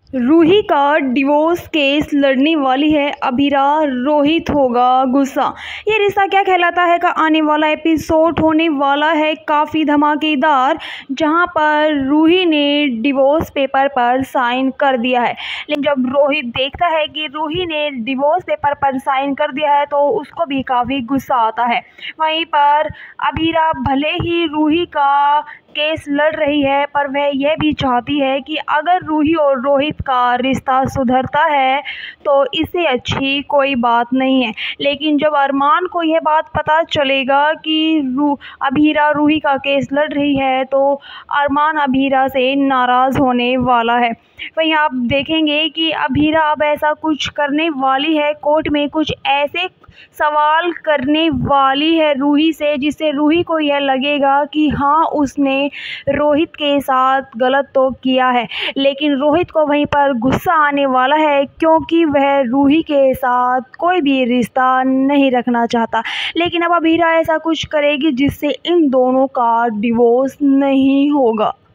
रूही का divorce case लड़ने वाली है अभीरा, रोहित होगा गुस्सा। ये रिश्ता क्या कहलाता है का आने वाला एपिसोड होने वाला है काफ़ी धमाकेदार, जहां पर रूही ने डिवोर्स पेपर पर साइन कर दिया है। लेकिन जब रोहित देखता है कि रूही ने डिवोर्स पेपर पर साइन कर दिया है तो उसको भी काफ़ी गुस्सा आता है। वहीं पर अभीरा भले ही रूही का केस लड़ रही है, पर वह यह भी चाहती है कि अगर रूही और रोहित का रिश्ता सुधरता है तो इससे अच्छी कोई बात नहीं है। लेकिन जब अरमान को यह बात पता चलेगा कि अभीरा रूही का केस लड़ रही है तो अरमान अभीरा से नाराज़ होने वाला है। वहीं आप देखेंगे कि अभीरा अब ऐसा कुछ करने वाली है, कोर्ट में कुछ ऐसे सवाल करने वाली है रूही से, जिससे रूही को यह लगेगा कि हाँ, उसने रोहित के साथ गलत तो किया है। लेकिन रोहित को वहीं पर गुस्सा आने वाला है, क्योंकि वह रूही के साथ कोई भी रिश्ता नहीं रखना चाहता। लेकिन अब अभीरा ऐसा कुछ करेगी जिससे इन दोनों का डिवोर्स नहीं होगा।